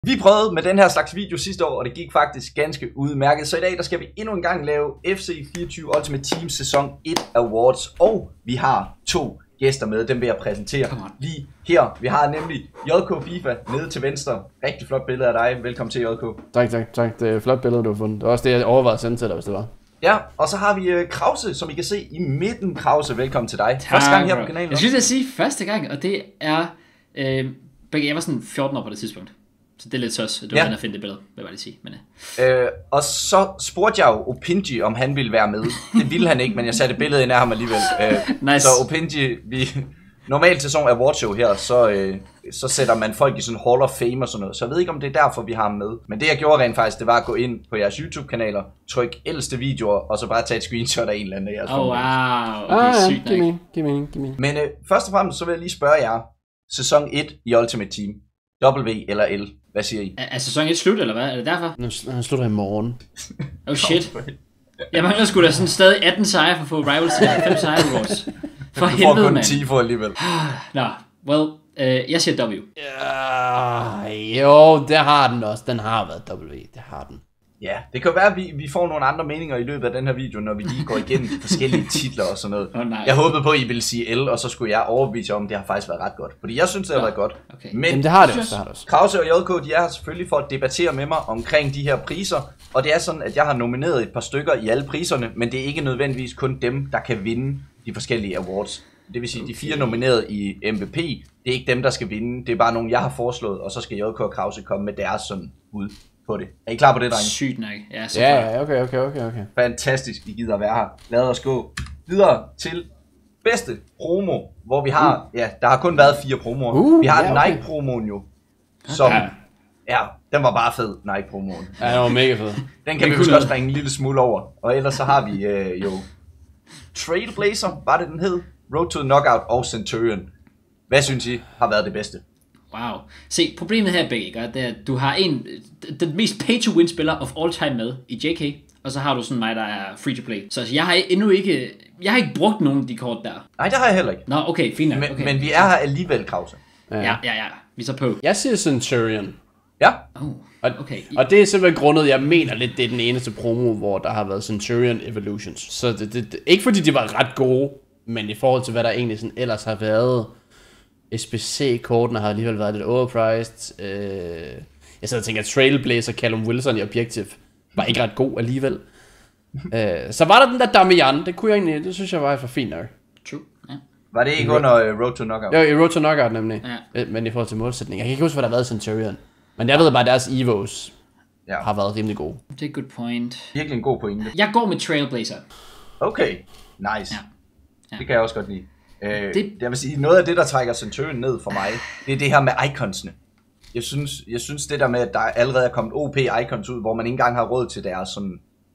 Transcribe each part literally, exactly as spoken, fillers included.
Vi prøvede med den her slags video sidste år, og det gik faktisk ganske udmærket. Så i dag der skal vi endnu en gang lave F C fireogtyve Ultimate Team sæson et Awards. Og vi har to gæster med, dem vil jeg præsentere lige her. Vi har nemlig J K FIFA nede til venstre. Rigtig flot billede af dig. Velkommen til J K. Tak, tak, tak. Det er et flot billede, du har fundet. Det var også det, jeg overvejede at sende til dig, hvis det var. Ja, og så har vi uh, Krause, som I kan se i midten. Krause, velkommen til dig. Tak, første gang her på kanalen. Jeg synes, jeg sige første gang, og det er... Øh, jeg var sådan fjorten år på det tidspunkt. Så det er lidt søs, at du ja. var at finde det billede, vil jeg bare lige sige. Men, øh. Øh, og så spurgte jeg jo Opinji, om han ville være med. Det ville han ikke, men jeg satte billedet ind af ham alligevel. Øh, nice. Så Opinji, vi... Normalt til sådan en awardshow her, så, øh, så sætter man folk i sådan Hall of Fame og sådan noget. Så jeg ved ikke, om det er derfor, vi har ham med. Men det jeg gjorde rent faktisk, det var at gå ind på jeres YouTube-kanaler, trykke ældste videoer, og så bare tage et screenshot af en eller anden af jeres. Oh wow, okay, ah, sygt ja, nok. Giv me, giv me. Men øh, først og fremmest, så vil jeg lige spørge jer. Sæson et i Ultimate Team. W eller L? Hvad siger I? Er, er sæson et slut, eller hvad? Er det derfor? Nu slutter i morgen. Oh shit. Jeg mangler sgu da sådan stadig atten sejre for at få Rivals til fem sejre Awards. For helvede, mand. ti for alligevel. Nå, well, øh, jeg siger W. Ja, jo, det har den også. Den har været W, det har den. Ja, det kan være, at vi, vi får nogle andre meninger i løbet af den her video, når vi lige går igennem de forskellige titler og sådan noget. Oh, nej. Jeg håbede på, at I ville sige L, og så skulle jeg overbevise om, at det har faktisk været ret godt. Fordi jeg synes, det har været godt. Okay. Men Jamen, det har det også, det har det også. Krause og J K, de er her selvfølgelig for at debattere med mig omkring de her priser. Og det er sådan, at jeg har nomineret et par stykker i alle priserne, men det er ikke nødvendigvis kun dem, der kan vinde de forskellige awards. Det vil sige, okay. De fire nomineret i M V P, det er ikke dem, der skal vinde. Det er bare nogen, jeg har foreslået, og så skal J K og Krause komme med deres sådan bud på det. Er I klar på det, drenge? Sygt nok. Ja, så ja, ja, okay, okay, okay, okay. Fantastisk, I gider at være her. Lad os gå videre til bedste promo, hvor vi har, uh. ja, der har kun været fire promoer. Uh, vi har ja, okay. Nike-promoen jo, som, ja. ja, den var bare fed, Nike-promoen. Ja, den var mega fed. Den kan vi måske også springe en lille smule over. Og ellers så har vi øh, jo Trailblazer, var det den hed? Road to the Knockout og Centurion. Hvad synes I har været det bedste? Wow. Se, problemet her, begge, ikke? Det er, at du har en, den mest pay-to-win spiller of all time med i J K, og så har du sådan mig, der er free-to-play. Så altså, jeg har endnu ikke, jeg har ikke brugt nogen af de kort der. Nej, det har jeg heller ikke. Nå, okay, fint nok. Men, okay. men vi er her alligevel, Krause. Ja, ja, ja, ja. Vi er så på. Jeg siger Centurion. Ja. Oh, og, okay. og det er simpelthen grundet, jeg mener lidt, det er den eneste promo, hvor der har været Centurion Evolutions. Så det, det, det, ikke fordi de var ret gode, men i forhold til hvad der egentlig sådan ellers har været, S B C-kortene har alligevel været lidt overpriced. Øh, jeg sidder og tænker, at Trailblazer, Callum Wilson i Objective var ikke ret god alligevel. øh, så var der den der Damian, det kunne jeg egentlig, det synes jeg var for fint nok. True, ja. Var det ikke under uh, Road to Knockout? Jo, i Road to Knockout nemlig. Ja. Men i forhold til målsætning. Jeg kan ikke huske, hvad der har været i Centurion. Men jeg ved bare, at deres Evos ja. har været rimelig gode. Det er et good point. Virkelig en god pointe. Jeg går med Trailblazer. Okay, nice. Ja. Ja. Det kan jeg også godt lide. Øh, det... Jeg vil sige, noget af det, der trækker Centurion ned for mig, det er det her med iconsene. Jeg synes, jeg synes det der med, at der allerede er kommet O P icons ud, hvor man ikke engang har råd til deres sådan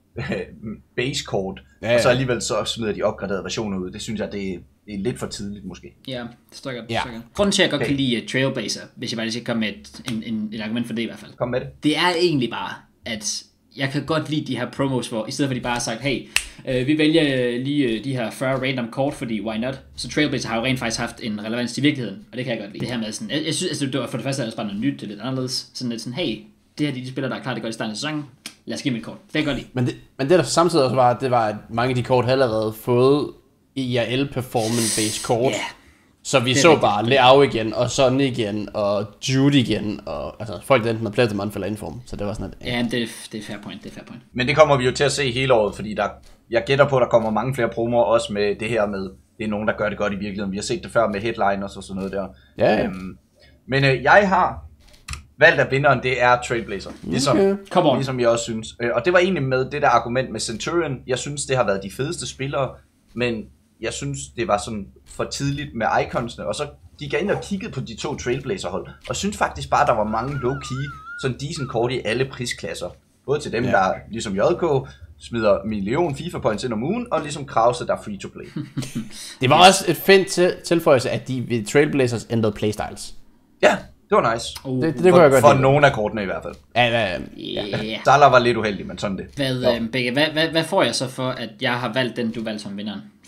base kort, ja, ja. Og så alligevel så smider de opgraderede versioner ud. Det synes jeg, det er, det er lidt for tidligt måske. Ja, det står godt. Ja. Grunden til, at jeg godt okay. kan lide Trailblazer, hvis jeg bare lige skal komme med et, en, en, et argument for det i hvert fald. Kom med det. Det er egentlig bare, at jeg kan godt lide de her promos, hvor i stedet for de bare har sagt, hey, øh, vi vælger lige øh, de her fyrre random kort, fordi why not? Så Trailblazer har jo rent faktisk haft en relevans til virkeligheden, og det kan jeg godt lide. Det her med sådan, jeg, jeg synes, altså, det var for det første er det bare noget nyt, det er lidt anderledes. Sådan lidt sådan, hey, det her de, de spillere, der er klar, det godt i starten af sæsonen. Lad os give dem et kort. Det kan jeg godt lide. Men det, men det der samtidig også var, det var, at mange af de kort havde allerede fået I R L performance based kort. Yeah. Så vi så rigtigt. Bare Leao igen, og Son igen, og Jude igen, og altså folk der enten havde plads til man falder inform. Så det var sådan et, ja, det er, det er fair point, det er fair point. Men det kommer vi jo til at se hele året, fordi der, jeg gætter på, at der kommer mange flere promoer, også med det her med, det er nogen, der gør det godt i virkeligheden. Vi har set det før med headliners og sådan noget der. Ja, ja. Øhm, men øh, jeg har valgt, at vinderen, det er Trailblazer. Ligesom, okay. ligesom jeg også synes. Og det var egentlig med det der argument med Centurion. Jeg synes, det har været de fedeste spillere, men jeg synes, det var sådan for tidligt med iconsene. Og så gik jeg ind og kiggede på de to Trailblazer-hold, og synes faktisk bare, der var mange low-key, sådan decent kort i alle prisklasser. Både til dem, ja. Der ligesom J K smider million FIFA points ind om ugen, og ligesom Krause, der er free-to-play. Det var også et fint til tilføjelse, at de ved Trailblazers ændrede playstyles. Ja, det var nice. Uh, det, det, det for, jeg godt for nogle af kortene i hvert fald. Ja, ja, ja. Yeah. Salah var lidt uheldig, men sådan det. Hvad, øh, Begge, hvad, hvad, hvad får jeg så for, at jeg har valgt den, du valgte som vinderen?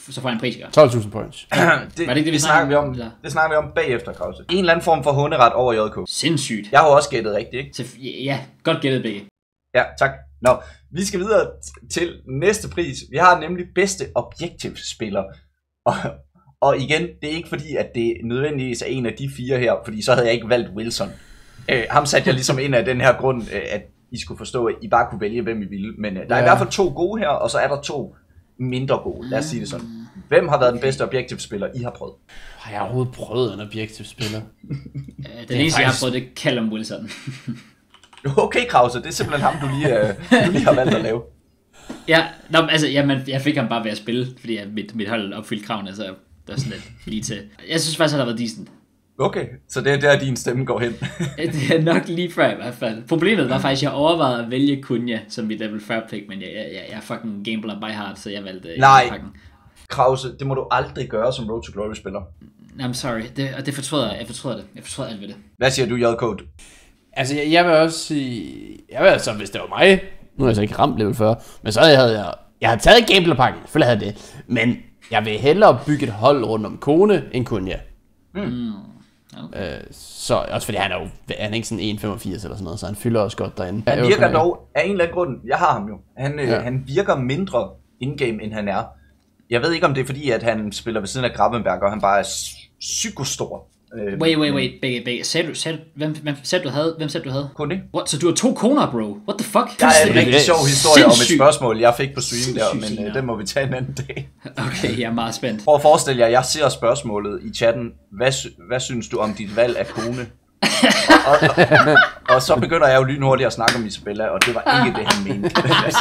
så får han en pris, ikke? tolv tusind points. det, Var det ikke det, vi det, snakker vi om, eller? det snakker vi om bagefter, Krause. En eller anden form for hånderet over J K. Sindssygt. Jeg har jo også gættet rigtigt, ikke? Så, ja, godt gættet begge. Ja, tak. Nå, vi skal videre t- til næste pris. Vi har nemlig bedste objektivspiller. Og, og igen, det er ikke fordi, at det nødvendigvis er en af de fire her, fordi så havde jeg ikke valgt Wilson. Øh, ham satte jeg ligesom ind af den her grund, øh, at I skulle forstå, at I bare kunne vælge, hvem I ville. Men øh, der er ja. i hvert fald to gode her, og så er der to mindre gode. Lad os sige det sådan. Hvem har været den bedste objektivspiller, I har prøvet? Har jeg overhovedet prøvet en objektivspiller? Den eneste, jeg har prøvet, det er Callum Wilson. Okay, Krause, det er simpelthen ham, du lige, øh, du lige har valgt at lave. Ja, no, altså, jamen, jeg fik ham bare ved at spille, fordi jeg, mit, mit hold opfyldte kravene, så det var sådan lidt lige til. Jeg synes faktisk, at han har været decent. Okay, så det er der, din stemme går hen. Det er nok lige før i hvert fald. Problemet var faktisk, at jeg overvejede at vælge Cunha som mit level fyrre pick, men jeg, jeg, jeg er fucking gambler by heart, så jeg valgte Nej, pakken. Krause, det må du aldrig gøre som Road to Glory-spiller. I'm sorry, det, og det fortryder jeg. Jeg fortryder det. Jeg fortryder alt ved det. Hvad siger du, J K? Altså, jeg, jeg vil også sige... Jeg vil altså, hvis det var mig... Nu har jeg så ikke ramt level fyrre, men så havde jeg... Jeg havde taget gamblerpakken, selvfølgelig havde jeg det. Men jeg vil hellere bygge et hold rundt om Kone end Cunha. Mm. Okay. Øh, så også fordi han er jo han er ikke sådan en komma femogfirs eller sådan noget, så han fylder også godt derinde. Han virker dog af en eller anden grund, jeg har ham jo, han, øh, ja. han virker mindre in-game, end han er. Jeg ved ikke, om det er fordi, at han spiller ved siden af Gravenberg, og han bare er psykostor. Øh, wait, wait, wait, begge, begge. Sagde du, sagde du, hvem, hvem sagde du havde? Hvem sagde du havde? Kun det. What? Så du har to koner, bro? What the fuck? Der er en rigtig sjov historie om et Sindssygt. spørgsmål, jeg fik på stream der, Sindssygt, men øh, ja. den må vi tage en anden dag. Okay, jeg er meget spændt. Prøv at forestille jer, jeg ser spørgsmålet i chatten, hvad, sy- hvad synes du om dit valg af kone? og, og, og, og så begynder jeg jo lynhurtigt at snakke om Isabella, og det var ikke det, han mente.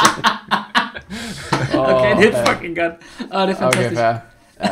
Okay, det er fucking godt. Åh, oh, det er fantastisk. Okay, fair. Ja.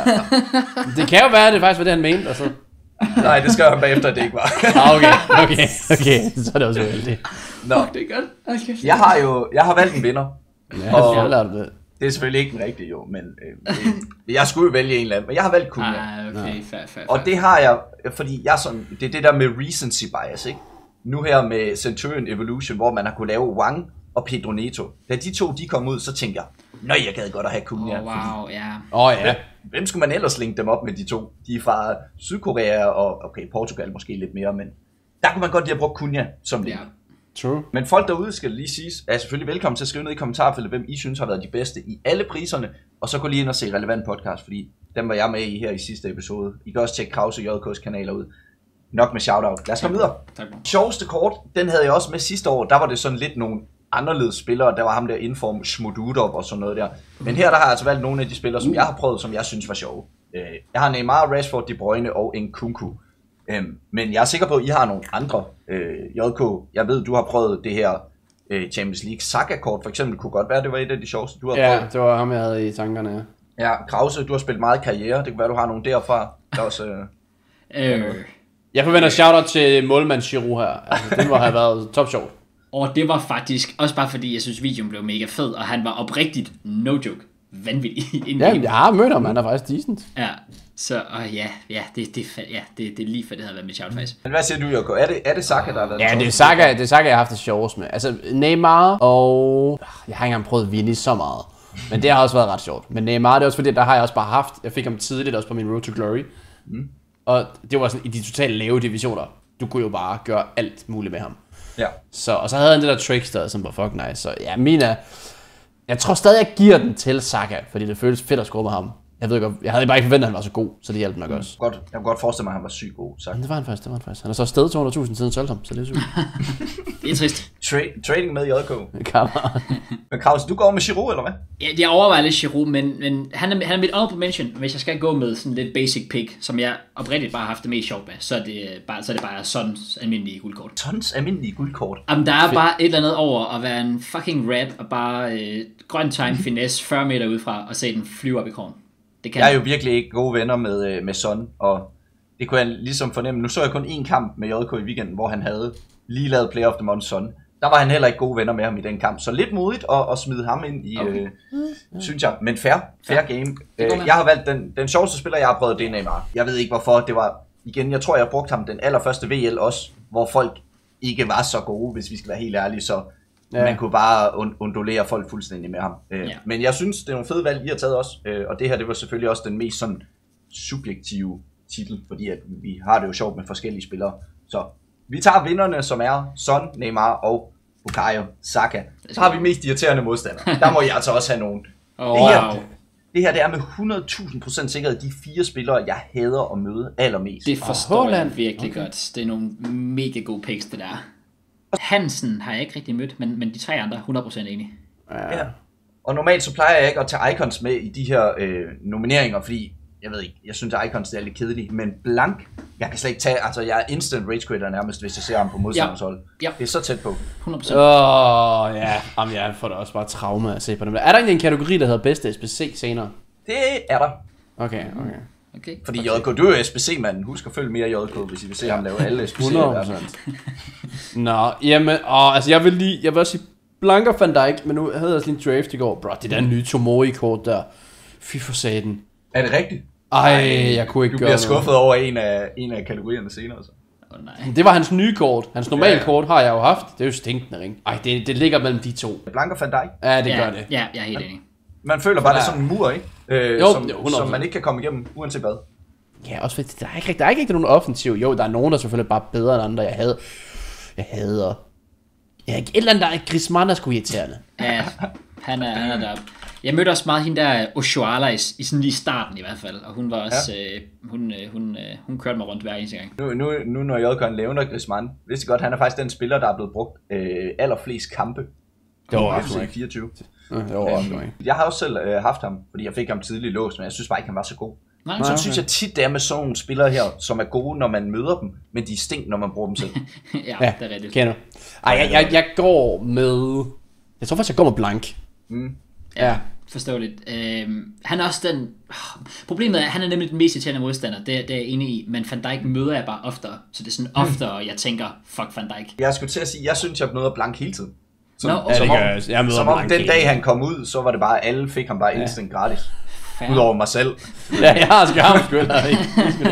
Det kan jo være, at det faktisk var det, han mente, og så... Nej, det skal han bagefter, at det ikke var. Ah, okay, okay, okay, så er det også uheldigt. Nå, Fuck, det er godt. Okay. jeg har jo jeg har valgt en vinder. Ja, Og- så lader du det. Det er selvfølgelig ikke den rigtige jo, men øh, øh, jeg skulle jo vælge en eller anden, men jeg har valgt Cunha. Ah, okay, fair, fair, fair. Og det har jeg, fordi jeg er sådan, det er det der med recency bias, ikke? Nu her med Centurion Evolution, hvor man har kunne lave Wang og Pedro Neto. Da de to, de kom ud, så tænkte jeg, nøj, jeg gad godt at have Cunha. Oh, wow, ja. Åh oh, ja. Hvem skulle man ellers linke dem op med de to? De er fra Sydkorea og, okay, Portugal måske lidt mere, men der kunne man godt lige have brugt Cunha som link. Ja. True. Men folk derude, skal lige siges, er selvfølgelig velkommen til at skrive ned i kommentarfeltet, hvem I synes har været de bedste i alle priserne, og så gå lige ind og se relevant podcast, fordi dem var jeg med i her i sidste episode. I kan også tjekke Krause J K's kanaler ud. Nok med shoutout. Lad os komme videre. Tak, bro. Sjoveste kort, den havde jeg også med sidste år. Der var det sådan lidt nogle anderledes spillere. Der var ham der Inform Smududov og sådan noget der. Men her der har jeg altså valgt nogle af de spillere, som jeg har prøvet, som jeg synes var sjove. Jeg har Neymar, Rashford, De Bruyne og Nkunku. Men jeg er sikker på, at I har nogle andre. J K, jeg ved, du har prøvet det her Champions League Saka-kort for eksempel. Kunne godt være, det var et af de sjoveste, du har Ja, prøvet. det var ham, jeg havde i tankerne, ja. Ja, Krause, du har spillet meget karriere. Det kan være, du har nogle derfra. Der også, øh... Øh, Jeg forventer shout-out til målmand Giroud her. Altså, den må have været top sjovt. og det var faktisk også bare fordi, jeg synes, videoen blev mega fed, og han var oprigtigt, no joke, vanvittig. Ja, jeg har mødt ham, han er faktisk decent. Ja, så og ja, ja, det, det, fa- ja det, det er lige for det havde været mit shout faktisk. Men hvad siger du, J K? Er det, er det Saka, der har været Ja, den det er sjoveste? Saka, det er Saka, jeg har haft det sjovest med. Altså, Neymar og... Jeg har ikke engang prøvet Vini så meget. Men det har også været ret sjovt. Men Neymar, det er også fordi, der har jeg også bare haft... Jeg fik ham tidligt også på min Road to Glory. Mm. Og det var sådan, i de totalt lave divisioner, du kunne jo bare gøre alt muligt med ham. Ja. Så, og så havde han det der trickster, som var fuck nice. Så ja, min er... Jeg tror stadig, jeg giver den til Saka, fordi det føles fedt at score med ham. Jeg ved godt, jeg havde bare ikke forventet, at han var så god, så det hjalp nok også. Godt, jeg kan godt forestille mig, at han var sygt god. Saka. Men det var han faktisk, det var han faktisk. Han har så stedet to hundrede tusind siden solgte ham, så det er super. Det er trist. Tra- trading med J K. Kammer. Men Kraus, du går med Giroud, eller hvad? Ja, jeg overvejer lidt Giroud, men, men han, er, han er mit honorable mention. Hvis jeg skal gå med sådan lidt basic pick, som jeg oprigtigt bare har haft det mest sjovt med, så er det bare, så er det bare Sons almindelige guldkort. Tons almindelige guldkort. Jamen, der er bare et eller andet over at være en fucking rat og bare øh, grøn time finesse fyrre meter udefra og se den flyve op i krogen. Det kan Jeg er jo virkelig ikke gode venner med, øh, med Son, og det kunne jeg ligesom fornemme. Nu så jeg kun én kamp med J K i weekenden, hvor han havde lige lavet Player of the Month Son. Der var han heller ikke gode venner med ham i den kamp, så lidt modigt at, at smide ham ind i, okay. øh, synes jeg. Men fair, fair Ja. game. Det går Øh, med. jeg har valgt den, den sjoveste spiller, jeg har prøvet, det er Neymar. Jeg ved ikke hvorfor, det var, igen, jeg tror jeg brugte ham den allerførste V L også, hvor folk ikke var så gode, hvis vi skal være helt ærlige, så Ja. Man kunne bare und- undulere folk fuldstændig med ham. Øh, ja. Men jeg synes, det er nogle fede valg, I har taget også. Øh, og det her, det var selvfølgelig også den mest sådan subjektive titel, fordi at vi har det jo sjovt med forskellige spillere. Så vi tager vinderne, som er Son, Neymar og Bukayo Saka. Så har vi mest irriterende modstandere. Der må jeg altså også have nogen. Oh, det, her, wow. det her det er med hundrede tusind procent sikkerhed de fire spillere, jeg hader at møde allermest. Det forstår oh, jeg virkelig okay. godt. Det er nogle mega gode picks, det der. Hansen har jeg ikke rigtig mødt, men, men de tre andre hundrede procent enige. Ja. Og normalt så plejer jeg ikke at tage icons med i de her øh, nomineringer, fordi jeg ved ikke, jeg synes at icons er lidt kedelige, men blank, jeg kan slet ikke tage, altså jeg er instant rage quitter nærmest, hvis jeg ser ham på modstanders hold. Ja. Det er så tæt på. hundrede procent. Åh, oh, ja. Jamen, jeg får da også bare traume at se på dem. Er der egentlig en kategori, der hedder bedste S B C senere? Det er der. Okay, okay. Okay. Fordi J K, du er S B C-manden. Husk at følge mere J K, hvis I vil se ham lave alle S B C'er. hundrede procent. Nå, jamen, åh, altså jeg vil lige, jeg vil også sige blanker Van Dijk, men nu havde jeg sådan en draft i går. Bro, det der nye Tomori-kort der. Fy for satan. Er det rigtigt? Ej, jeg kunne ikke du gøre bliver skuffet noget over en af, en af kategorierne senere, så. Oh, nej. Det var hans nye kort. Hans normale ja. kort har jeg jo haft. Det er jo stinkende ring. Ej, det, det ligger mellem de to. Blanker Van Dijk? Ja, det ja, gør det. Ja, jeg er helt enig. Man føler bare, det er sådan en mur, ikke? Øh, jo, som, jo, som man ikke kan komme igennem, uanset hvad. Ja, også fordi der er ikke, der er ikke rigtig nogen offensiv. Jo, der er nogen, der selvfølgelig bare bedre end andre. Jeg havde, jeg hader. Ja, et eller andet, der er Griezmann, der er sgu irriterende. Ja, han er, han er der. Jeg mødte også meget hende der Oshuala i, i sådan lige starten i hvert fald, og hun var også, ja. øh, hun, øh, hun, øh, hun kørte mig rundt hver eneste gang. Nu, nu, nu når J K nævner Griezmann, vidste godt, han er faktisk den spiller, der er blevet brugt øh, allerflest kampe. Det var også ikke. fireogtyve. Ja, det var også øh, jeg har også selv øh, haft ham, fordi jeg fik ham tidligt låst, men jeg synes bare ikke, han var så god. Nej, så okay. synes jeg tit, det er med sådan nogle spillere her, som er gode, når man møder dem, men de er stink, når man bruger dem selv. ja, ja, det er rigtigt. Kender. Ej, jeg, jeg, jeg går med... Jeg tror faktisk, jeg går med blank. Mm. Ja, ja. Forståeligt. Øhm, han er også den... Problemet er, at han er nemlig den mest irriterende modstander, det, det er jeg enig i, men Van Dijk møder jeg bare oftere, så det er sådan oftere, jeg tænker, fuck Van Dijk. Jeg skulle til at sige, jeg synes, jeg møder blank hele tiden. Som, no, ja, som, om, jeg. Jeg som om den dag, han kom ud, så var det bare, alle fik ham bare instant ja. gratis. Fair. Udover mig selv. Ja, jeg har sgu ham sgu heller ikke.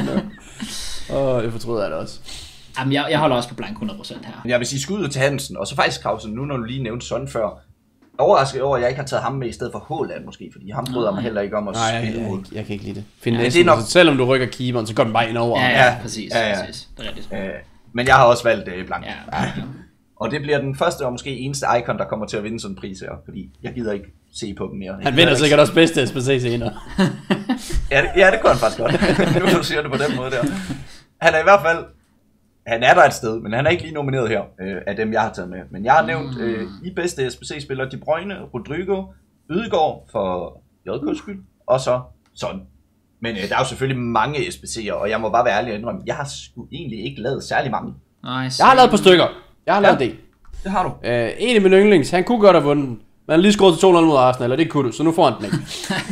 Åh, jeg fortryder det også. Jamen, jeg, jeg holder også på blank hundrede procent her. Jeg vil sige skud til Hansen, og så faktisk Krausen, nu når du lige nævnte Son før. Overrasket over, at jeg ikke har taget ham med i stedet for Haaland måske, fordi ham bryder mig heller ikke om at Nej, spille jeg, mod. jeg, jeg kan ikke lide det. Find ja, det er nok... altså, selvom du rykker keeperen, så går den bare ind over. Ja, ja, ja præcis. Ja, ja. præcis. Det er rigtigt. Øh, men jeg har også valgt øh, blank. Ja, ja. Og det bliver den første og måske eneste icon, der kommer til at vinde sådan en pris her, fordi jeg gider ikke se på dem mere. Han vinder sikkert også bedste S B C senere. ja, det, ja, det kunne han faktisk godt. Nu du siger det på den måde der. Han er i hvert fald, han er der et sted, men han er ikke lige nomineret her, øh, af dem jeg har taget med. Men jeg har nævnt øh, i bedste S B C-spillere De Bruyne, Rodrigo, Ødegaard for J K's skyld, og så Son. Men øh, der er jo selvfølgelig mange S B C'er, og jeg må bare være ærlig og indrømme, jeg har sgu egentlig ikke lavet særlig mange. Nice. Jeg har lavet et par stykker. Jeg har lavet ja, en del. Det har du. Øh, en af mine yndlings, han kunne godt have vundet. Man har lige skåret til to nul mod Arsenal, eller det kunne du, så nu får han den ikke.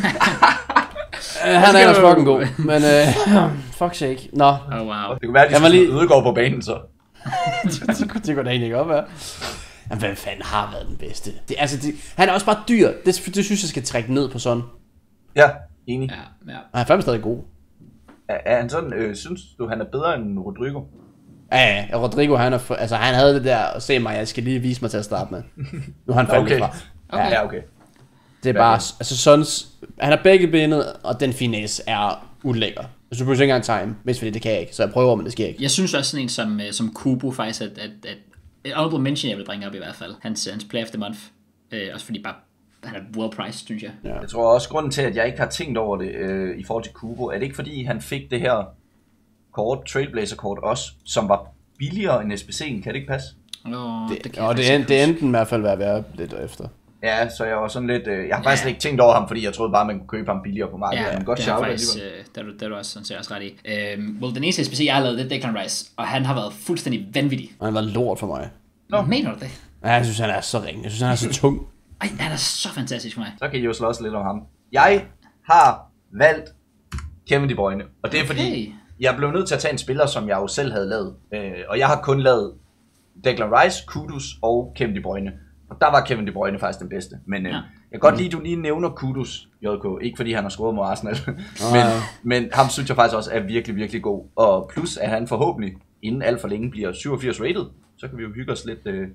uh, han er ellers fucking god, men uh, fuck sake. Nå. Oh, wow. Det kunne være, at de skulle lige... Ødegaard på banen, så. det, kunne, det kunne da egentlig ikke op være. Jamen, hvem fanden har været den bedste? Det, altså, det, han er også bare dyr. Det, det synes jeg skal trække ned på sådan. Ja, enig. Ja, ja. Og han er fandme stadig god. Er, er han sådan, øh, synes du, han er bedre end Rodrigo? Ja, ja, Rodrigo, han, er for, altså, han havde det der, se mig, jeg skal lige vise mig til at starte med. Nu har han faldet okay. fra. Okay. Ja, okay. Det er bare, altså sådan, han har begge benet, og den finesse er ulækker. Så du behøver ikke engang time, mest fordi det kan jeg ikke, så jeg prøver, men det sker ikke. Jeg synes også sådan en som, som Kubo faktisk, at, at, at et honorable mention, jeg vil bringe op i hvert fald. Hans, hans play of the month. Øh, også fordi bare, han er well priced, synes jeg. Ja. Jeg tror også, grunden til, at jeg ikke har tænkt over det øh, i forhold til Kubo, er det ikke fordi, han fik det her kort, Trailblazer-kort også, som var billigere end S B C'en, kan det ikke passe? Oh, det, det og det, end, det endte i hvert fald være værd lidt efter. Ja, så jeg var sådan lidt, øh, jeg har faktisk ja. ikke tænkt over ham, fordi jeg troede bare, man kunne købe ham billigere på markedet. Ja, men godt det er faktisk, øh, det er du, det er du også, sådan ser også ret i. Øhm, well, den eneste S B C, jeg har lavet, det er Declan Rice, og han har været fuldstændig vanvittig. Og han var lort for mig. Nå. Mener du det? Ja, jeg synes, han er så ring. Jeg synes, han er så tung. Ej, han er så fantastisk for mig. Så kan I jo slås lidt om ham. Jeg har valgt Kevin De Bruyne, og det er okay. fordi, jeg blev nødt til at tage en spiller, som jeg jo selv havde lavet. Øh, og jeg har kun lavet Declan Rice, Kudus og Kevin De Bruyne. Og der var Kevin De Bruyne faktisk den bedste. Men øh, ja. jeg kan godt lide, at du lige nævner Kudus, J K. Ikke fordi han har scoret mod Arsenal. men, men ham synes jeg faktisk også er virkelig, virkelig god. Og plus at han forhåbentlig, inden alt for længe, bliver syvogfirs rated. Så kan vi jo hygge os lidt, øh,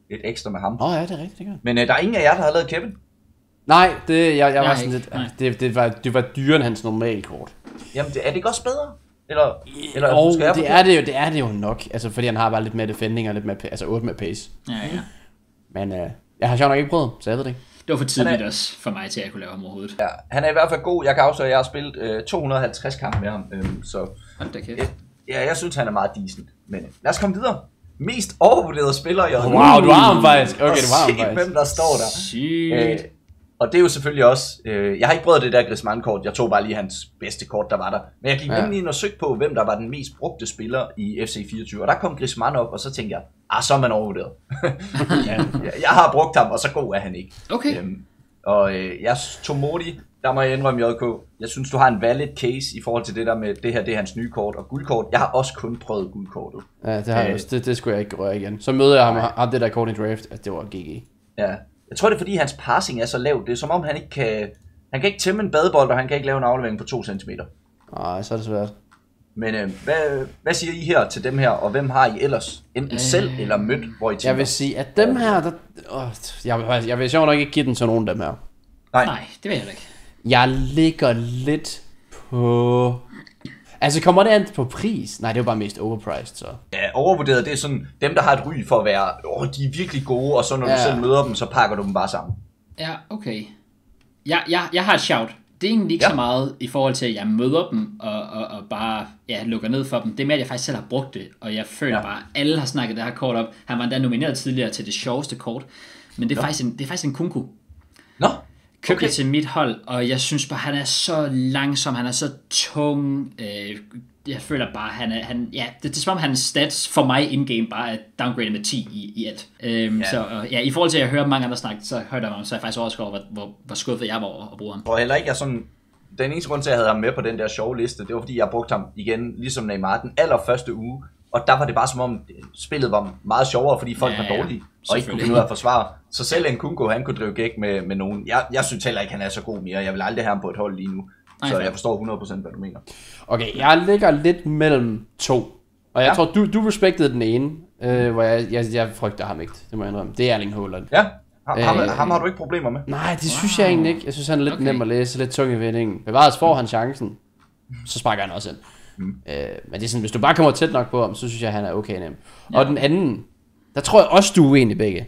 lidt ekstra med ham. Åh oh, ja, det er rigtigt, det gør. Men øh, der er ingen af jer, der har lavet Kevin. Nej, det, jeg, jeg var Nej, sådan ikke. lidt, Nej. det, det, var, det var dyrere end hans normale kort. Jamen, det, er det ikke også bedre? Eller, eller Og skal jeg det på er det, jo, det er det jo nok, altså fordi han har bare lidt mere defending og lidt mere, altså otte med pace. Ja, ja. Men øh, jeg har sjovt nok ikke prøvet, så jeg ved det ikke. Det var for tidligt er- også for mig til, at jeg kunne lave ham overhovedet. Ja, han er i hvert fald god. Jeg kan afsløre, at jeg har spillet øh, to hundrede og halvtreds kampe med ham. Øhm, så Hold da kæft. øh, ja, jeg synes, han er meget decent. Men øh, lad os komme videre. Mest overvurderede spiller i år. Wow, du har ham faktisk. Okay, Og du har ham se, faktisk. hvem der står der. Sygt. Øh, og det er jo selvfølgelig også, øh, jeg har ikke prøvet det der Griezmann-kort, jeg tog bare lige hans bedste kort, der var der. Men jeg gik Ja. nemlig ind og søgte på, hvem der var den mest brugte spiller i F C fireogtyve, og der kom Griezmann op, og så tænkte jeg, ah, så er man overvurderet. jeg, jeg har brugt ham, og så god er han ikke. Okay. Øhm, og øh, jeg tog Modi, der må jeg indrømme J K, jeg synes, du har en valid case i forhold til det der med, det her det er hans nye kort, og guldkort, jeg har også kun prøvet guldkortet. Ja, det har jeg Øh, også. Det, det skulle jeg ikke røre igen. Så møder jeg ham, ham det der kort i draft, at det var G G. Ja. Jeg tror, det er fordi, hans passing er så lav. Det er som om, han ikke kan... Han kan ikke tæmme en badebold, og han kan ikke lave en aflevering på to centimeter. Nej, så er det svært. Men øh, hvad, hvad siger I her til dem her, og hvem har I ellers enten Øh. selv eller mødt, hvor I tænker? Jeg vil sige, at dem her, der, åh, jeg, vil- jeg vil sjovt nok ikke give den til nogen af dem her. Nej. Nej, det vil jeg heller ikke. Jeg ligger lidt på... Altså, kommer det an på pris? Nej, det er jo bare mest overpriced, så. Ja, overvurderet, det er sådan dem, der har et ry for at være, åh, de er virkelig gode, og så når ja. du Ja. selv møder dem, så pakker du dem bare sammen. Ja, okay. Jeg, jeg, jeg har et shout. Det er egentlig ikke Ja. ja. så meget i forhold til, at jeg møder dem og, og, og bare ja, lukker ned for dem. Det er mere, at jeg faktisk selv har brugt det, og jeg føler Ja. ja. bare, at alle har snakket det her kort op. Han var endda nomineret tidligere til det sjoveste kort, men det er, faktisk en, det er faktisk en Kunku. Nå, Købte okay. okay. til mit hold, og jeg synes bare, han er så langsom, han er så tung. Øh, jeg føler bare, han er, han, ja, det, det er som om hans stats for mig in-game bare er downgraded med ti i, i alt. Øhm, Ja. ja. Så øh, ja, i forhold til at jeg hører mange andre snakke, så hørte jeg mig, så er jeg faktisk overrasket over, hvor, hvor, hvor skuffet jeg var over at bruge ham. Og heller ikke jeg sådan... Den eneste grund til, at jeg havde ham med på den der sjove liste, det var fordi, jeg brugte ham igen, ligesom Neymar, den allerførste uge. Og der var det bare som om, spillet var meget sjovere, fordi folk Ja, var ja. dårlige, og ikke kunne Selvfølgelig. finde ud af at forsvare. Så selv en Kunko, han kunne drive gæk med, med nogen. Jeg, jeg synes heller ikke, han er så god mere. Jeg vil aldrig have ham på et hold lige nu. Nej, Så fair. jeg forstår hundrede procent, hvad du mener. Okay, jeg ligger lidt mellem to. Og jeg Ja. tror, du, du respektede den ene, øh, hvor jeg, jeg, jeg frygter ham ikke. Det må jeg indrømme. Det er Erling Haaland. Ja, ham, ham, Øh, ham har du ikke problemer med. Nej, det synes jeg egentlig ikke. Jeg synes, han er lidt Okay. nem at læse, lidt tung i vendingen. Bevares får han chancen, så sparker han også ind. Mm. Øh, men det er sådan, hvis du bare kommer tæt nok på ham, så synes jeg, han er okay nem. Ja. Og den anden, der tror jeg også, du er uenig begge.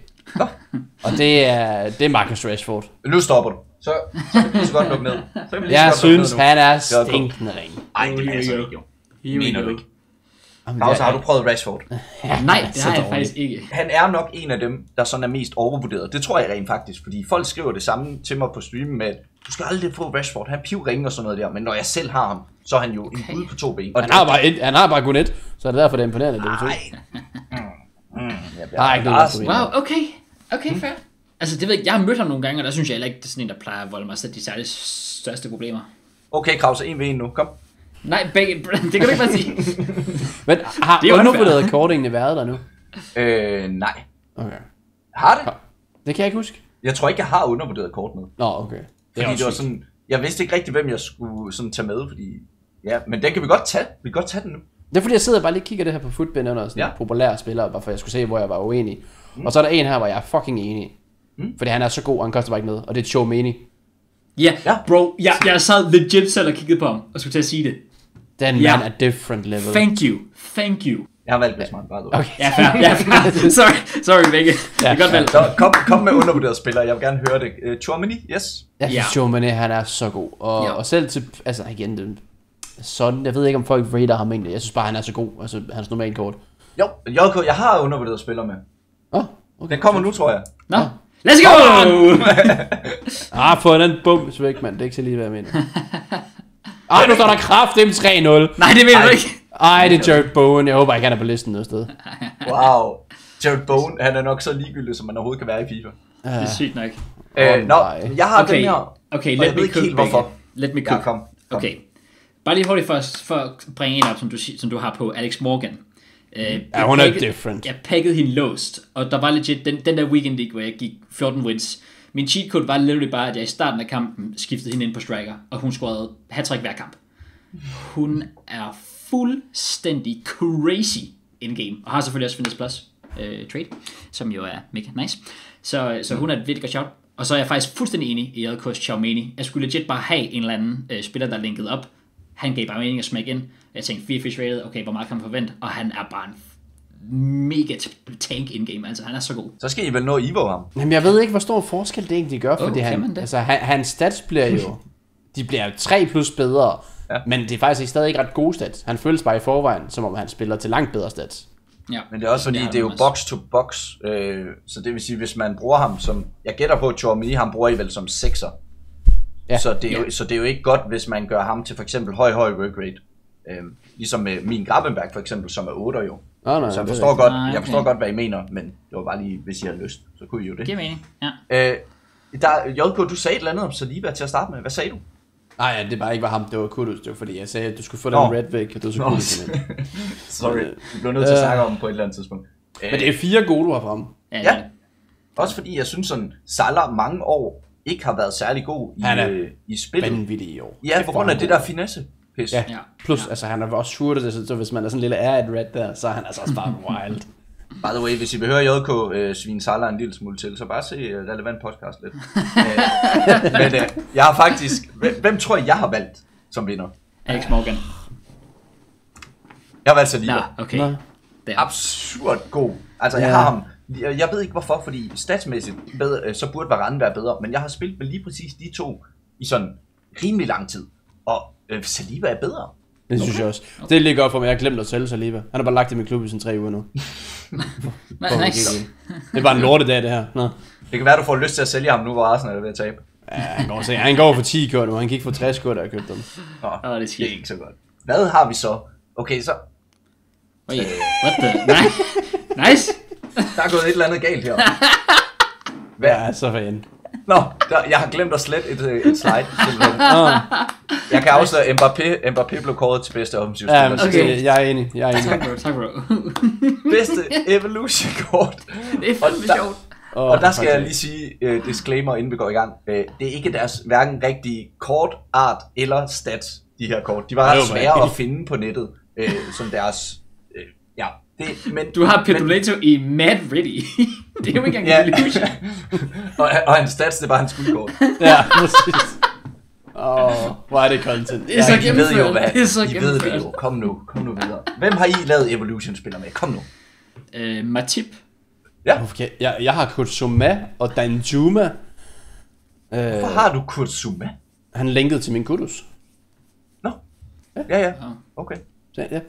Og det er, det er Marcus Rashford. Nu stopper du. Så, så kan vi lige så godt lukke ned. Så kan vi lige så Jeg godt lukke synes, ned nu. han er Ja, kom. stinkende ring. Ej, det Here we passer go. ikke jo. Here we Mener go. du ikke? Jamen, Claus, det er- har du prøvet Rashford? Nej, det så har jeg dårligt. faktisk ikke. Han er nok en af dem, der sådan er mest overvurderet. Det tror jeg rent faktisk, fordi folk skriver det samme til mig på streamen med, at du skal aldrig få Rashford, han pivringer og sådan noget der, men når jeg selv har ham, så er han jo okay. en Okay. bud på to ben. Og Han har bare, et, han har bare kun et, så er det derfor, det er imponerende. Det er to. Nej. Mm, jeg bliver Der er ikke noget, der rasende. er Wow, okay. Okay, fair. Altså, det ved jeg, jeg har mødt ham nogle gange, og der synes jeg heller ikke, det er sådan en, der plejer at volde mig selv de særligt største problemer. Okay, Kraus, en ved en nu, kom. Nej, begge, det kan du ikke bare sige. Men har Det er jo undervurderet kort egentlig været der nu? Øh, nej. Okay. Har det? Det kan jeg ikke huske. Jeg tror ikke, jeg har undervurderet kort med. Nå, okay. Det er Fordi også det var sygt. sådan, jeg vidste ikke rigtig, hvem jeg skulle sådan tage med, fordi... Ja, men den kan vi godt tage. Vi kan godt tage den nu. Det er fordi, jeg sidder og bare lige kigger det her på Footbin under sådan Ja. ja. populære spillere, bare for jeg skulle se, hvor jeg var uenig. Mm. Og så er der en her, hvor jeg er fucking enig. Mm. Fordi han er så god, og han koster bare ikke noget. Og det er Tchouaméni. Ja, Ja. bro, jeg, jeg sad legit selv og kiggede på ham, og skulle til at sige det. Den Ja. mand er different level. Thank you, thank you. Jeg har valgt Griezmann, bare okay. Okay. Ja, fair, ja, fair. Sorry, sorry, begge. Det er godt valgt. Så kom, kom med undervurderet spillere, jeg vil gerne høre det. Uh, Tchouaméni, yes. Jeg synes, Ja. Tchouaméni, han er så god. Og, Ja. og selv til, altså igen, det, sådan, jeg ved ikke, om folk rater ham egentlig. Jeg synes bare, han er så god. Altså, hans normale kort. Jo, J K, jeg har undervurderet spillere med. Åh, oh, okay. Den kommer nu, tror jeg. Nå, let's go! Ah, få den bums væk, mand. Det er ikke så lige, hvad jeg mener. Ah, nu står der kraft, det er tre nul. Nej, det mener du ikke. Ej, det er Jared Bowen. Jeg håber ikke, han er på listen noget sted. Wow. Jared Bowen, han er nok så ligegyldig, som man overhovedet kan være i FIFA. Det er sygt nok. Øh, Åh, nå, nej. jeg har Okay, den her. okay, og let jeg me ved ikke cook helt, hvorfor. Let me Ja, cook. kom, kom. Okay. Bare lige hurtigt for, for at bringe en op, som du, si- som du har på Alex Morgan. Øh, Ja, jeg hun er pakkede- different. Jeg pakkede hende låst, og der var legit, den, den der weekend league, hvor jeg gik fjorten wins, min cheat code var literally bare, at jeg i starten af kampen skiftede hende ind på striker, og hun scorede hat-trick hver kamp. Hun er fuldstændig crazy in-game, og har selvfølgelig også Fitness Plus. øh, trade, som jo er mega nice. Så, så hun er et virkelig godt shout. Og så er jeg faktisk fuldstændig enig i J K's Tchouaméni. Jeg skulle legit bare have en eller anden øh, spiller, der linkede op. Han gav bare mening at smække ind. Jeg tænkte, fire fish rated, okay, hvor meget kan man forvente? Og han er bare en mega tank in-game, altså han er så god. Så skal I vel nå Evo ham. Jamen jeg ved ikke, hvor stor forskel det egentlig gør, fordi oh, han, altså, han, hans stats bliver jo, de bliver tre plus bedre, ja. Men det er faktisk stadig ikke ret gode stats. Han føles bare i forvejen, som om han spiller til langt bedre stats. Ja. Men det er også fordi, det er jo box to box, øh, så det vil sige, hvis man bruger ham som, jeg gætter på, at Tchouaméni, han bruger I vel som sekser. Ja. Så, det er jo, ja. så det er jo ikke godt, hvis man gør ham til for eksempel høj, høj work rate. Øh, ligesom med min Gravenberg for eksempel, som er otter jo. Oh, nej, så jeg forstår, godt, nej, okay. jeg forstår godt, hvad I mener, men det var bare lige, hvis I har lyst, så kunne I jo det. Giver mening, ja. Øh, der, J K, du sagde et eller andet om Saliba til at starte med. Hvad sagde du? Nej, ja, det var ikke var ham, det var Kudus. Det var fordi, jeg sagde, at du skulle få den red væk, og du skulle Kudus ind. Sorry, du blev nødt til at snakke om den på et eller andet tidspunkt. Men det er fire gode, du har fremme. Ja, ja. Også fordi jeg synes sådan, Salah mange år ikke har været særlig god i, øh, i spillet. Vanvittig i år. Ja, på grund af det der finesse. Pis. Ja. Plus, ja. altså han har også shootet det, så hvis man er sådan en lille air red der, så er han altså også bare wild. By the way, hvis I vil høre J K øh, svine Salah en lille smule til, så bare se uh, relevant podcast lidt. øh, men øh, jeg har faktisk, hvem, hvem tror jeg, jeg har valgt som vinder? Alex Morgan. Jeg har valgt Saliba. Nå, okay. Nå. Absurd god. Altså jeg ja. har ham, jeg, jeg ved ikke hvorfor, fordi statsmæssigt bedre, så burde Varane være bedre, men jeg har spillet med lige præcis de to i sådan rimelig lang tid. Og øh, Saliba er bedre. Det synes okay. jeg også. Okay. Det ligger op for mig, jeg har glemt at sælge Saliba. Han har bare lagt det i min klub i sådan tre uger nu. Nice. Det er bare en lortedag det her. Nå. Det kan være, du får lyst til at sælge ham nu, hvor Arsenal er ved at tabe. Ja, han går, så, han går for ti k nu, han gik for tres k, da jeg købte dem. Nå, oh, det, det er ikke så godt. Hvad har vi så? Okay, så... Wait, what the... Nej. Nice. Der er gået et eller andet galt her. Hvad? Ja, så fanden. Nå, der, jeg har glemt at slette et, et slide. oh. Jeg kan afsløre, Mbappé, Mbappé blev kåret til bedste offensiv spiller. Ja, okay. Jeg er enig, jeg er enig. Tak bro, tak bro. Bedste evolution-kort. Det er fandme sjovt. Oh, og der skal jeg lige sige uh, disclaimer, inden vi går i gang. Uh, det er ikke deres hverken rigtige kort, art eller stats, de her kort. De var ret svære at finde på nettet, uh, som deres... Uh, ja, det, men, du har Pedro Neto i Mad Ready. Det er jo ikke engang en illusion. og, og hans stats, det er bare hans guldkort. Ja, præcis. Åh, oh, hvor er det content. Det er så gennemført. I ved jo, hvad, det er så I ved det jo. Kom nu, kom nu videre. Hvem har I lavet Evolution-spiller med? Kom nu. Uh, Matip. Ja. Okay, jeg, jeg har Kurzuma og Danjuma. Hvorfor uh, har du Kurzuma? Han linkede til min Kudus. Nå, ja, ja, ja. Okay. Så, ja.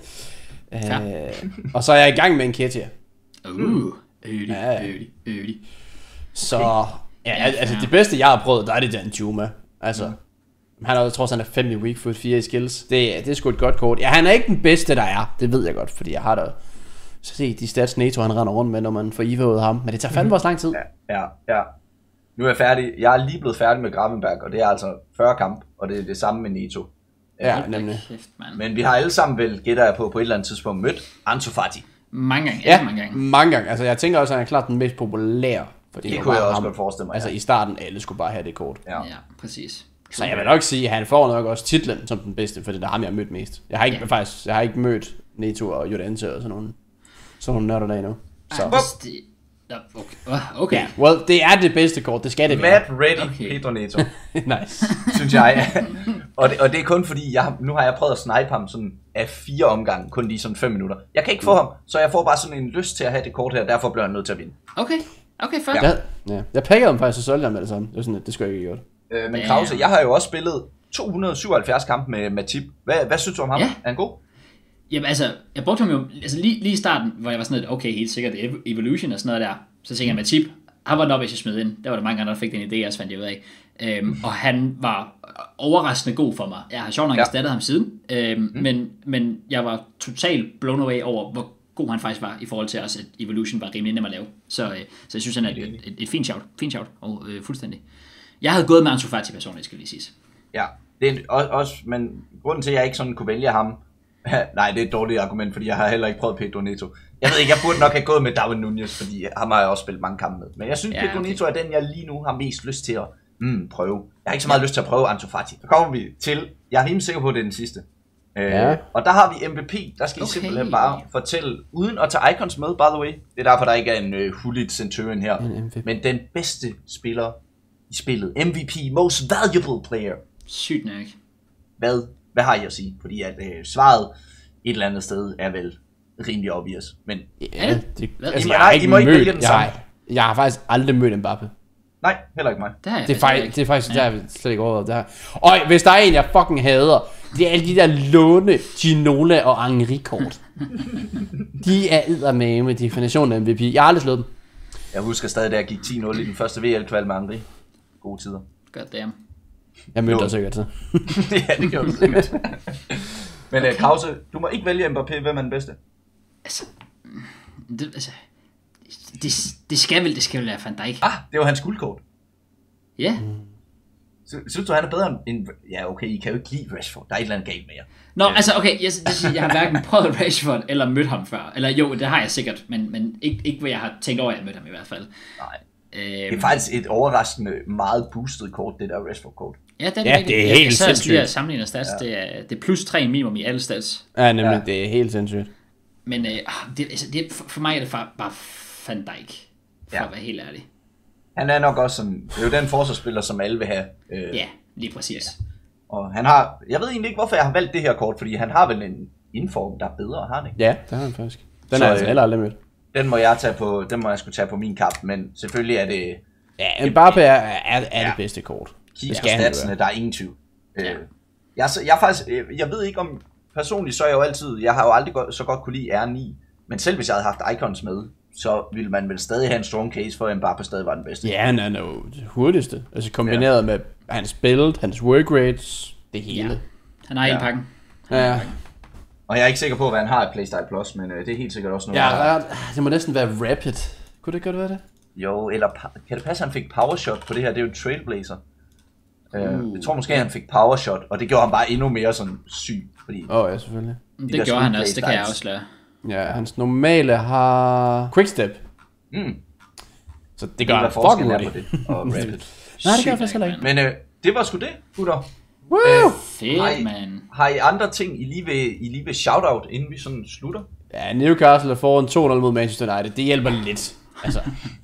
Uh, og så er jeg i gang med en Ketia. Uh, ødi, ja. ødi, ødi. Så, ja, altså det bedste jeg har prøvet, der er det Danjuma. Altså, mm. han er, jeg tror, han er fem i weak foot, fire i skills. Det, det er sgu et godt kort. Ja, han er ikke den bedste, der er. Det ved jeg godt, fordi jeg har da... Så se de stats Neto, han render rundt med, når man får evo'et ham. Men det tager fandme også lang tid. Ja, ja, ja. Nu er jeg færdig. Jeg er lige blevet færdig med Gravenberg, og det er altså fyrre kamp, og det er det samme med Neto. Ja, ja nemlig. Kæft, men vi har alle sammen vel, gætter jeg på, på et eller andet tidspunkt mødt Ansu Fati. Mange gange. Ja, mange gange. mange gange. Altså jeg tænker også, at han er klart den mest populære. Fordi det kunne jeg også ham. godt forestille mig. Altså ja. i starten, alle skulle bare have det kort. Ja, ja præcis. Så jeg vil nok sige, at han får nok også titlen som den bedste, for det er ham, jeg har mødt mest. Jeg har ikke, ja. faktisk, jeg har ikke mødt Neto og Llorente og sådan nogle, sådan nogle nørder der endnu. Så. Ej, okay. okay. Yeah, well, det er det bedste kort, det skal det være. Mad ready, okay. Pedro Neto. Nice. Synes jeg. og, det, og det er kun fordi, jeg, nu har jeg prøvet at snipe ham sådan af fire omgange, kun lige sådan fem minutter. Jeg kan ikke få ham, så jeg får bare sådan en lyst til at have det kort her, derfor bliver jeg nødt til at vinde. Okay, okay, fair. Ja. Ja. Jeg pakkede ham faktisk, og solgte ham med det samme. Det var sådan, det skulle jeg ikke have gjort. Øh, men Krause, jeg har jo også spillet to hundrede og syvoghalvfjerds kampe med Matip. Hvad, hvad synes du om ham? Ja. Er han god? Jamen altså, jeg brugte ham jo, altså lige, lige i starten, hvor jeg var sådan lidt, okay, helt sikkert, Evolution og sådan noget der. Så tænkte jeg, Matip, han var nok, hvis jeg smed ind. Der var der mange andre, der fik den idé, og så fandt jeg ud af. Øhm, og han var overraskende god for mig. Jeg har sjovt nok ja. erstattet ham siden. Øhm, mm. men, men jeg var totalt blown away over, hvor god han faktisk var, i forhold til os, at Evolution var rimelig nem at lave. Så, øh, så jeg synes, han er et, et, et, et fint shout. Fint shout, og øh, fuldstændig. Jeg havde gået med Ansu Fati personligt, skal lige siges. Ja, det er også, også, men grunden til, at jeg ikke sådan kunne vælge ham, nej, det er et dårligt argument, fordi jeg har heller ikke prøvet Pedro Neto. Jeg ved ikke, jeg burde nok have gået med Darwin Nunez, fordi ham har jeg også spillet mange kampe med. Men jeg synes, ja, Pedro okay. Neto er den, jeg lige nu har mest lyst til at mm, prøve. Jeg har ikke så meget lyst til at prøve Ansu Fati. Så kommer vi til, jeg er rimelig sikker på, at det er den sidste. Ja. Øh, og der har vi M V P, der skal I Okay. simpelthen bare fortælle, uden at tage icons med, by the way. Det er derfor, der ikke er en uh, Hullet Centurion her. En M V P. Men den bedste spiller i spillet, M V P, Most Valuable Player. Sygt nok. Hvad, hvad har I at sige? Fordi at øh, svaret et eller andet sted er vel rimelig obvious. Men Ja, det, Hvad? altså, I må- jeg har nej, I ikke må ikke mødt, vælge den jeg, samme. har, jeg har faktisk aldrig mødt Mbappé. nej, heller ikke mig. Det, har jeg Det er, faktisk faktisk, ikke. det er faktisk, der er jeg slet ikke overvejet det her. Og hvis der er en, jeg fucking hader, det er alle de der låne, Ginola og Henri-kort. De er eddermame definitionen af M V P. Jeg har aldrig slået dem. Jeg husker stadig, da jeg gik ti nul i den første V L-kval med Andri. Gode tider. God damn. Jeg mødte Jo. dig sikkert så. ja, det gjorde du sikkert. Men okay. Krause, du må ikke vælge Mbappé, hvem er den bedste? Altså, det, altså, det, det skal vel, det skal vel være Van Dijk. Ah, det var hans guldkort. Ja. Sy- Synes du, han er bedre end... Ja, okay, I kan jo ikke lide Rashford. Der er et eller andet galt med jer. Nå, altså okay, jeg, det siger, jeg har hverken prøvet Rashford eller mødt ham før. Eller jo, det har jeg sikkert, men, men ikke, ikke hvad jeg har tænkt over, at jeg mødt ham i hvert fald. Nej. Øhm, Det er faktisk et overraskende meget boostet kort, det der Rashford-kort. ja, det er, Ja, rigtigt. det er Jeg- helt jeg sad også lige og sindssygt. sammenligner stats, ja. det, er, det er plus tre minimum i alle stats. Ja, nemlig, Ja. ja. Det er helt sindssygt. Men øh, det, altså, det, for, for mig er det bare, bare Van Dijk, for Ja. at være helt ærlig. Han er nok også sådan... Det er jo den forsvarsspiller, som alle vil have. Øh, Ja, lige præcis. Og han har... Jeg ved egentlig ikke, hvorfor jeg har valgt det her kort, fordi han har vel en inform, der er bedre, har han ikke? Ja, det har han faktisk. Den Så, har jeg altså øh, heller aldrig mødt. Den må jeg tage på... Den må jeg skulle tage på min kamp, men selvfølgelig er det... Ja, Mbappé er, er, er Ja. det bedste kort. Kig Det på skal han jo statsene, være. der er ingen tvivl. Ja. Øh, jeg, er så- jeg, er faktisk, øh, jeg ved ikke om... Personligt så er jeg jo altid... Jeg har jo aldrig godt, så godt kunne lide R ni. Men selv hvis jeg havde haft icons med, så ville man vel stadig have en strong case for, at Mbappé stadig var den bedste. Ja, han er jo det hurtigste. Altså kombineret ja. med hans build, hans work rates, det hele. Ja. Han har hele Ja. pakken. Ja, Og jeg er ikke sikker på, hvad han har i Playstyle Plus, men øh, det er helt sikkert også noget, ja, han har. ja det må næsten være rapid. Kunne det godt være det? Jo, eller pa- kan det passe, at han fik powershot på det her? Det er jo en Trailblazer. Uh. Uh, jeg tror måske, at han fik powershot, og det gjorde ham bare endnu mere sådan syg. Fordi Åh, oh, ja, selvfølgelig. Det der gjorde han screenplay også, det kan jeg styles. afsløre. Ja, hans normale har quickstep. mm, Så det det gør gør han forskellen fucking er på hurtigt. det. Og rapid. Nej, det gør Sygt jeg faktisk nok, heller ikke. mand. Men øh, det var sgu det, gutter. Woo! Har Fedt, I- man. Har I andre ting, I lige vil, I lige vil shout-out, inden vi sådan slutter? Ja, Newcastle er foran to nul mod Manchester United. Det hjælper lidt. Altså,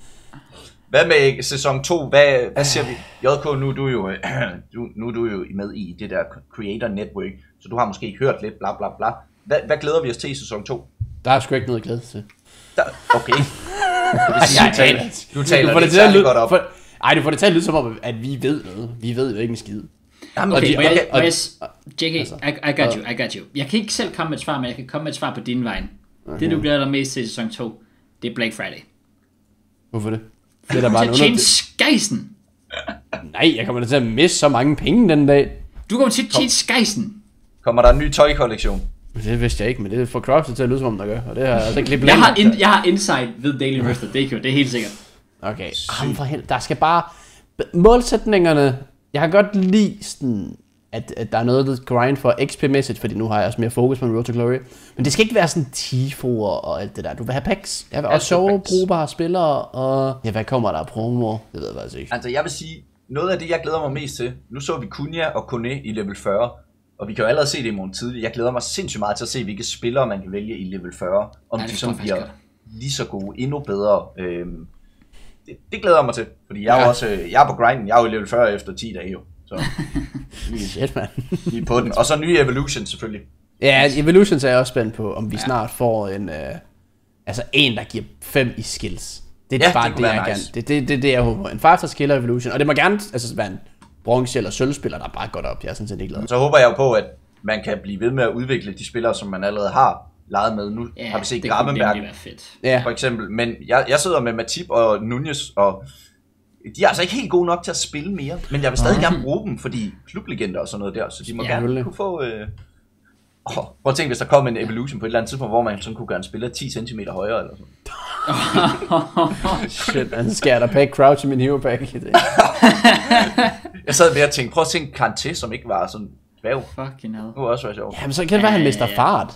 Hvad med sæson to? Hvad, hvad siger vi? J K, nu er du jo, øh, du, nu er du jo med i det der Creator Network, så du har måske hørt lidt, bla bla bla. Hvad, hvad glæder vi os til i sæson to? der er sgu ikke noget at glæde sig til. Der, okay. Det vil sige, Jeg du taler, aner du taler Du får det det til at særlig lyde, godt op. for, ej, du får det til at lyde som om, at vi ved noget. Vi ved jo ikke en skid. Jamen, Okay, de- må jeg, okay, må og- jeg, s- J K, I, I got you, I got you. Jeg kan ikke selv komme med et svar, men jeg kan komme med et svar på din vej. Det du glæder dig mest til i sæson to, det er Black Friday. Hvorfor det? Det er da bare Til en at tjene under... skejsen. Nej, jeg kommer da til at miste så mange penge den dag. Du kommer til at tjene skejsen. Kommer der en ny tøjkollektion? Men det vidste jeg ikke, men det får Crofts til at lyde som om, der gør. Og det har jeg altså ikke lige Jeg har, blandet. in, jeg har insight ved Daily Rifter, det er ikke jo, det er helt sikkert. Okay, ham for helvede. Der skal bare... Målsætningerne... Jeg kan godt lide sådan... At, at der er noget, der grind for X P-mæssigt, fordi nu har jeg også mere fokus på Road to Glory. Men det skal ikke være sådan tifoer og alt det der. Du vil have packs. Jeg vil også Altid sjove, packs. brugbare spillere, og... Ja, hvad kommer der af promo? Det ved jeg faktisk ikke. Altså, jeg vil sige, noget af det, jeg glæder mig mest til, nu så vi Cunha og Kone i level fyrre, og vi kan jo allerede se det i morgen tidlig. Jeg glæder mig sindssygt meget til at se, hvilke spillere man kan vælge i level fyrre, om Ja, de det sådan forstår jeg bliver faktisk lige så gode, endnu bedre. Øhm, det, det glæder jeg mig til, fordi jeg er, Ja. ja. også, øh, jeg er på grinden, jeg er jo i level fyrre efter ti dage jo, så Shit, man. vi er på den. Og så nye Evolution selvfølgelig. Ja, Evolutions er jeg også spændt på, om vi ja. snart får en... Øh, altså en, der giver fem i skills. Det er Ja, bare det det, kunne det være jeg nice. gerne... Det, det, det, det jeg håber. En five-star skiller Evolution. Og det må gerne altså, være en bronze eller sølvspiller, der er bare godt op. Jeg er sådan set ikke glad. Så håber jeg jo på, at man kan blive ved med at udvikle de spillere, som man allerede har leget med. Nu Ja, har vi set det kunne Gravenberg virkelig være fedt. Ja, for eksempel, men jeg, jeg sidder med Matip og Nunez, og de er altså ikke helt gode nok til at spille mere, men jeg vil stadig gerne bruge dem, fordi klublegender og sådan noget der, så de må Ja, ja, gerne selvfølgelig. kunne få... Øh... Oh, prøv at tænke, hvis der kom en Evolution på et eller andet tidspunkt, hvor man sådan kunne gøre en spiller ti centimeter højere eller sådan. shit, man skal der pack Crouch i min hero pack. Jeg sad ved at tænke, prøv at tænke Kanté, som ikke var sådan dværg. Fucking hell. Det var også være sjovt. Jamen, så kan det være, han mister fart.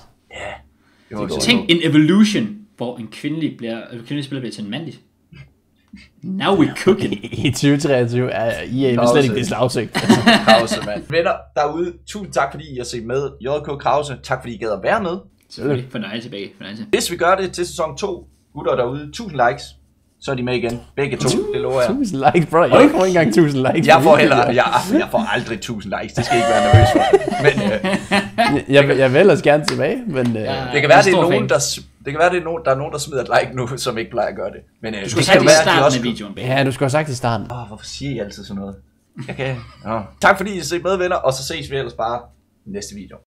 Det var går. så- Tænk en evolution, hvor en kvindelig, bliver, en kvindelig spiller bliver til en mandlig. Now we cooking. I tyve treogtyve er I er slet ikke det slagsigt. Krause, mand. Venner derude, tusind tak fordi I har set med. J K Krause, tak fordi I gad at være med. Selvfølgelig. Fornøjelse begge. Fornøjelse. Hvis vi gør det til sæson to, gutter derude, tusind likes, så er de med igen. Begge to, det lover jeg. Tusind likes, bro. Jeg får ikke engang tusind likes. Jeg får heller, jeg, jeg får aldrig tusind likes, det skal I ikke være nervøs for. Men øh, jeg, jeg vil ellers gerne tilbage, men... Øh, Ja. det kan være, det er stor nogen, fan. der, det kan være, det er nogen, der er nogen, der smider et like nu, som ikke plejer at gøre det. Men øh, Du skulle det have kan sagt jo i være, at de starten også af skulle- videoen, babe. ja, du skulle have sagt i starten. Åh, hvorfor siger I altid sådan noget? Jeg kan. Nå. Tak fordi I har set med, venner, og så ses vi ellers bare i næste video.